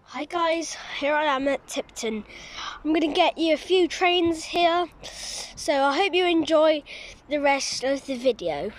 Hi guys, here I am at Tipton. I'm going to get you a few trains here, so I hope you enjoy the rest of the video.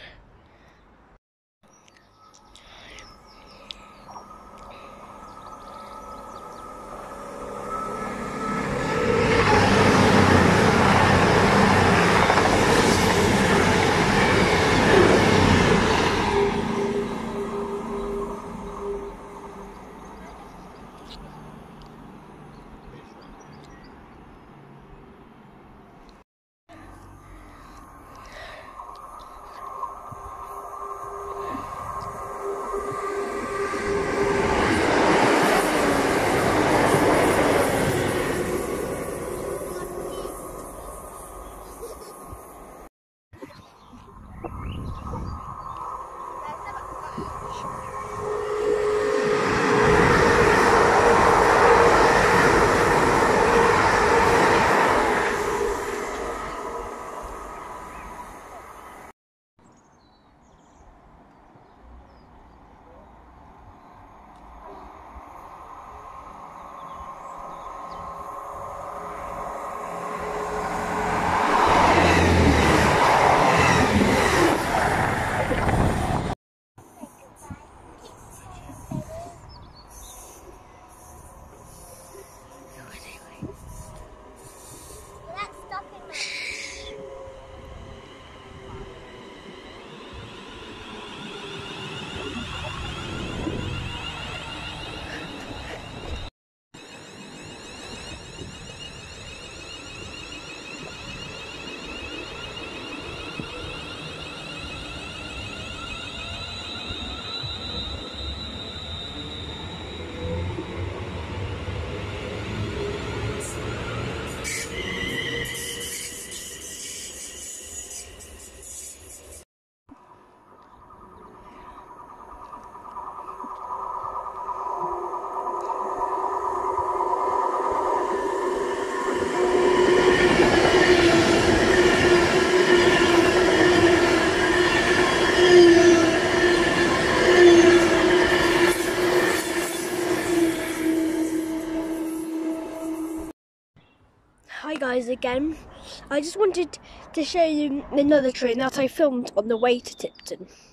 Hi guys again. I just wanted to show you another train that I filmed on the way to Tipton.